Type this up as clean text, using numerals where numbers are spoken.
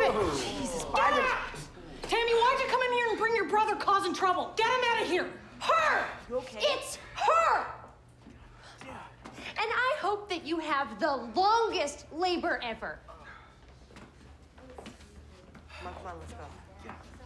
Jesus, Barbara. Tammy, why'd you come in here and bring your brother causing trouble? Get him out of here. Her! You okay? It's her! And I hope that you have the longest labor ever. Come on, let's go. Yeah.